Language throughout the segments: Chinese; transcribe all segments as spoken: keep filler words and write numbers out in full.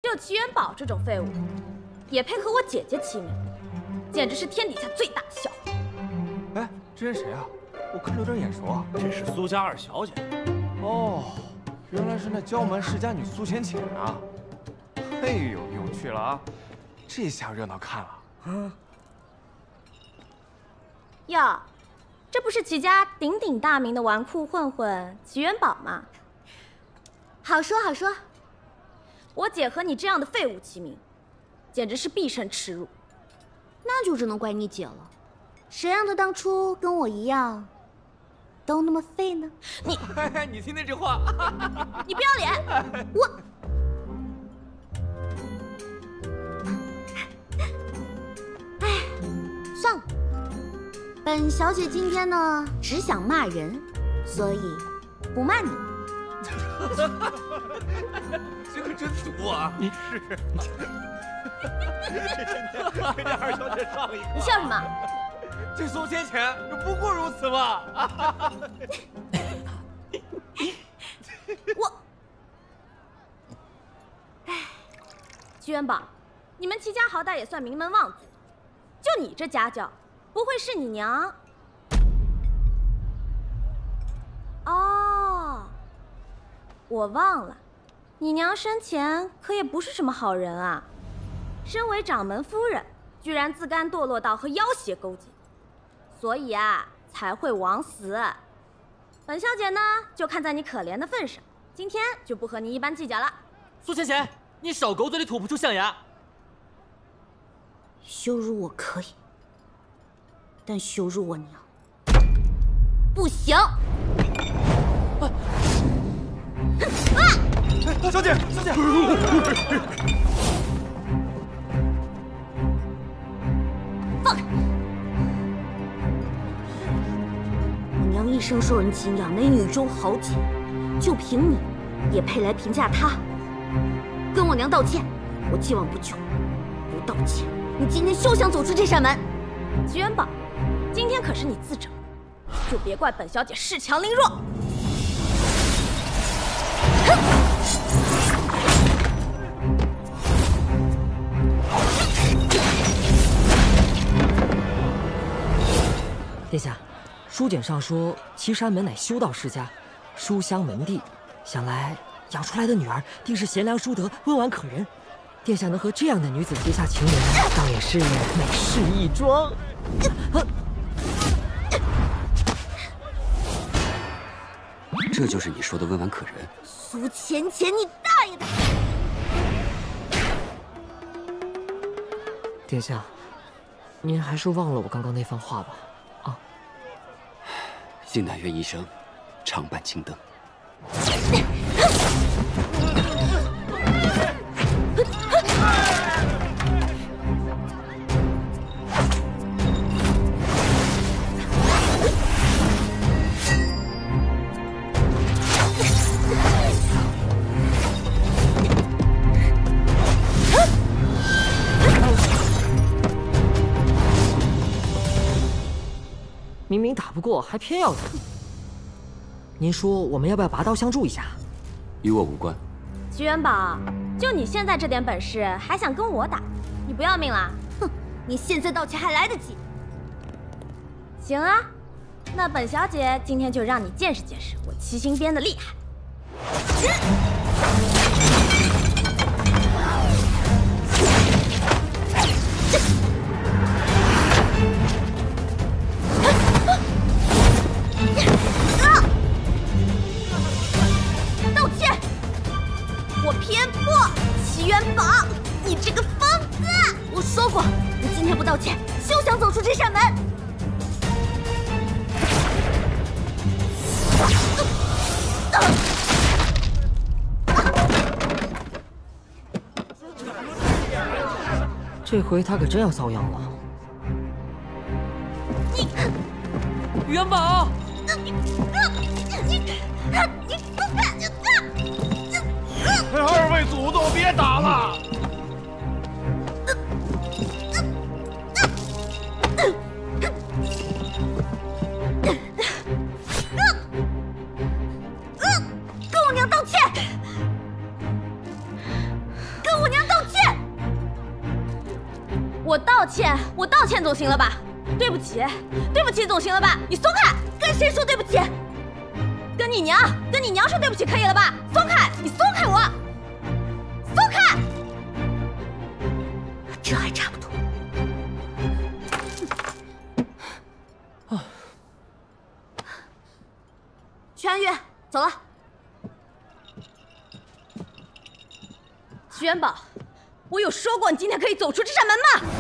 就齐元宝这种废物，也配和我姐姐齐名，简直是天底下最大的笑话。 哎，这人谁啊？我看着有点眼熟啊。 这是苏家二小姐。 哦，原来是那娇门世家女苏浅浅啊。嘿呦，有趣了啊！这下热闹看了。嗯。 哟，这不是齐家鼎鼎大名的纨绔混混齐元宝吗？ 好说好说。 我姐和你这样的废物齐名，简直是毕生耻辱。 那就只能怪你姐了，谁让她当初跟我一样，都那么废呢？ 你， 你听听这话， 你不要脸！ 我，哎，算了，本小姐今天呢只想骂人，所以不骂你。 这个真毒啊！ 你是，给这二小姐上一课。 你笑什么？ 这苏浅浅不过如此嘛！ 我，哎，齐元宝，你们齐家好歹也算名门望族，就你这家教，不会是你娘？哦，我忘了。你娘生前可也不是什么好人啊，身为掌门夫人，居然自甘堕落到和妖邪勾结，所以啊才会枉死。本小姐呢，就看在你可怜的份上，今天就不和你一般计较了。 苏浅浅，你少狗嘴里吐不出象牙。 羞辱我可以，但羞辱我娘不行。啊！啊！ 小姐，小姐， 放开！我娘一生受人敬仰，乃女中豪杰，就凭你，也配来评价她？跟我娘道歉！我既往不咎，不道歉，你今天休想走出这扇门！ 齐元宝，今天可是你自找，就别怪本小姐恃强凌弱。哼！ 殿下，书简上说岐山门乃修道世家，书香门第，想来养出来的女儿定是贤良淑德、温婉可人。殿下能和这样的女子结下情缘，倒也是美事一桩。啊、 这就是你说的温婉可人？ 苏浅浅，你大爷的！ 殿下，您还是忘了我刚刚那番话吧。 幸乃愿一生常伴青灯。 明明打不过，还偏要打。您说我们要不要拔刀相助一下？ 与我无关。 齐元宝，就你现在这点本事，还想跟我打？你不要命啦？ 哼！你现在道歉还来得及。 行啊，那本小姐今天就让你见识见识我齐心编的厉害。道歉！我偏颇，齐元宝，你这个疯子！ 我说过，你今天不道歉，休想走出这扇门。 这回他可真要遭殃了。 你， 元宝！ 你，你，你不敢就打！ 二位祖宗别打了！ 跟我娘道歉！跟我娘！ 我道歉，我道歉总行了吧？对不起，对不起总行了吧？你松开，跟谁说对不起？跟你娘，跟你娘说对不起可以了吧？松开，你松开我，松开。 这还差不多。 啊！ 徐安月，走了。徐元宝，我有说过你今天可以走出这扇门吗？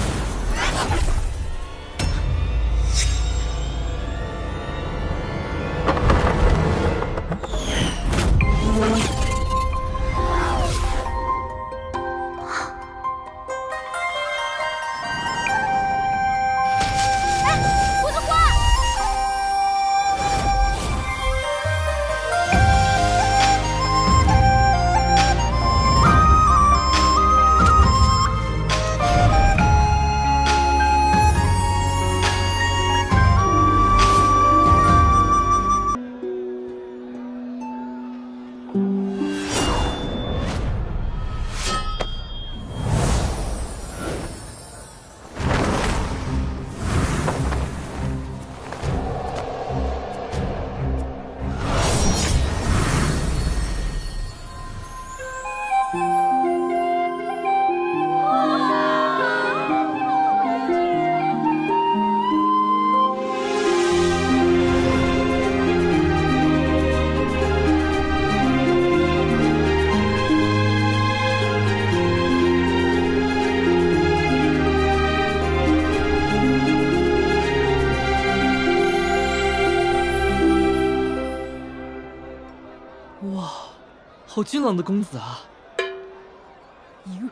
哇，好俊朗的公子啊！哟。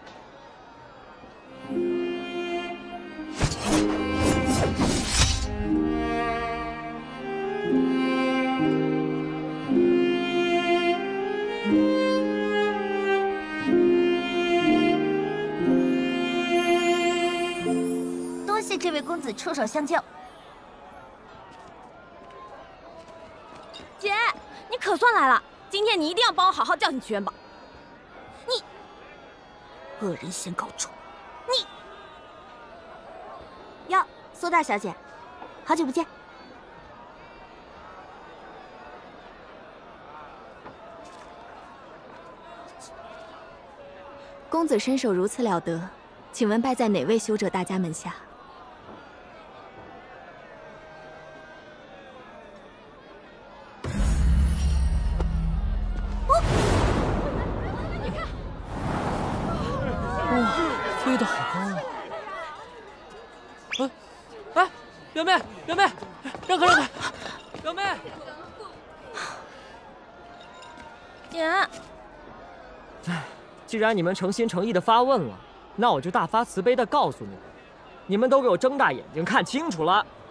多谢这位公子出手相救。 姐，你可算来了！今天你一定要帮我好好教训曲元宝。 你，恶人先告状！你，哟，苏大小姐，好久不见。 公子身手如此了得，请问拜在哪位修者大家门下？ 飞得好高啊！哎，哎，表妹，表妹，让开让开！表妹， 姐， 哎，既然你们诚心诚意的发问了，那我就大发慈悲的告诉你们，你们都给我睁大眼睛看清楚了。